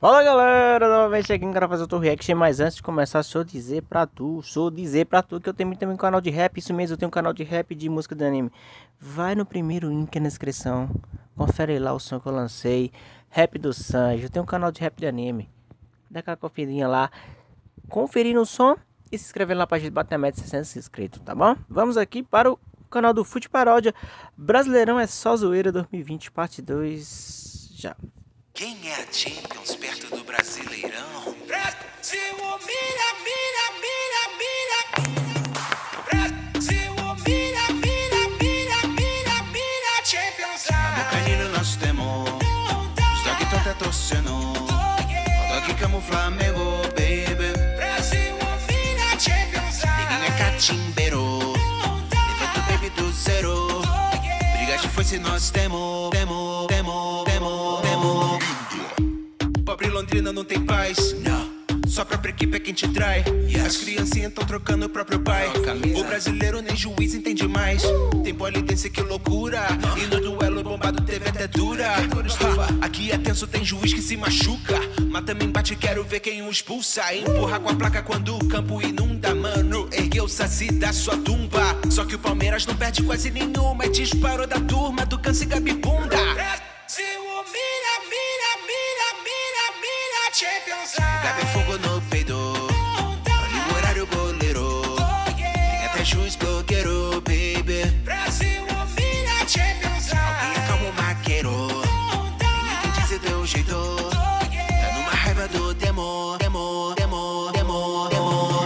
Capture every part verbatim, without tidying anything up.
Fala galera, novamente aqui no canal fazer outro reaction, mas antes de começar, só dizer pra tu, só dizer pra tu que eu tenho também um canal de rap, isso mesmo, eu tenho um canal de rap de música de anime. Vai no primeiro link na descrição, confere lá o som que eu lancei, Rap do Sanji, eu tenho um canal de rap de anime, dá aquela conferidinha lá, conferindo o som e se inscrever lá pra gente bater a meta de seiscentos inscritos, tá bom? Vamos aqui para o canal do Fute Paródia, Brasileirão é só zoeira dois mil e vinte, parte dois, já. Quem é a Champions perto do Brasileirão? Brasil, mira, mira, mira, mira. Brasil, mira, mira, mira, mira, mira. Champions No canino nós temos os daqui tão até torcendo. Daqui como Flamengo, baby. Brasil, mira, Champions Ninguém é catimbeiro. Levanta o baby do zero. Briga de foice nós temos. Temos, temos, temos, temos. Pobre Londrina não tem paz. Não. Só própria equipe é quem te trai. Yes. As criancinhas tão trocando o próprio pai. O brasileiro nem juiz entende mais. Tem polidense que loucura. Não. E no duelo bombado teve até dura. Ha, aqui é tenso, tem juiz que se machuca. Mas também bate, quero ver quem o expulsa. Empurra com a placa quando o campo inunda. Mano, ergueu o saci da sua tumba. Só que o Palmeiras não perde quase nenhuma. E disparou da turma do Câncer Gabibunda. Brasil, mira, mira, mira, mira, mira. Champions Gabi fogo no peito. Olha o horário goleiro. Tem até juiz blogueiro, baby. Brasil, mira, Champions Alguém acalma o maqueiro. Ninguém diz e deu jeito. Tá numa raiva do demo, demo, demo, demo, demo.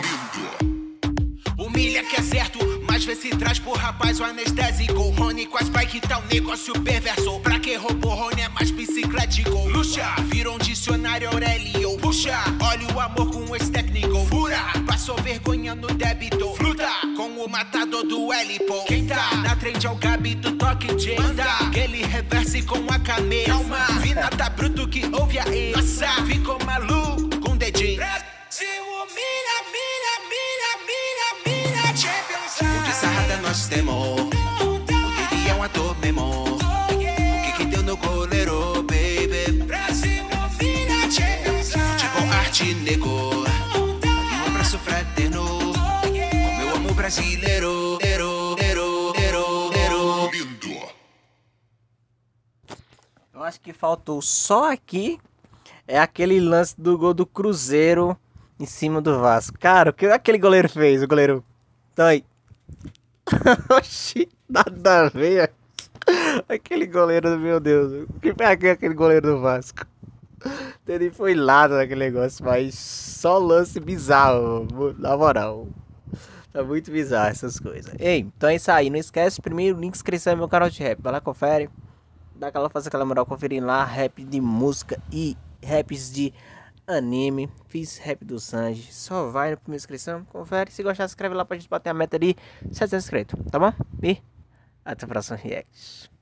Humilha que é certo, mas vê se traz pro rapaz o anestésico. Rony com as bike tá um negócio perverso. Pra que roubou Rony é mais biciclético. Luxa, virou um dicionário Aurélio. Puxa, olha o amor com esse técnico. Fura, passou vergonha no débito. Fruta, com o matador do Elipo. Quem tá na trend é o Gabi do toque de manda. Aquele reverse com a camisa. Calma, Vina tá bruto que ouve a E. Nossa, ficou maluco com o dedinho. Brasil, mira, mira, mira, mira, mira. Champions O de sarrada nós temos. O dele é um ator mesmo. O que que deu no goleiro, baby? Brasil, mira, Champions Futebol, arte, nego. E um abraço fraterno. Como eu amo o brasileiro. Ero, ero, ero, ero. Eu acho que faltou só aqui é aquele lance do gol do Cruzeiro em cima do Vasco. Cara, o que aquele goleiro fez? O goleiro. Tá aí. Oxi, nada a ver. Aquele goleiro, meu Deus. O que foi aquele goleiro do Vasco? Ele foi lá naquele negócio, mas só lance bizarro, na moral. Tá muito bizarro essas coisas. Ei, então é isso aí. Não esquece, primeiro link, inscrição no meu canal de rap. Vai lá, confere. Dá aquela, faz aquela moral, conferindo lá. Rap de música e raps de anime. Fiz rap do Sanji. Só vai na primeira inscrição, confere. Se gostar, se inscreve lá pra gente bater a meta de setecentos inscritos, tá bom? E até o próximo react.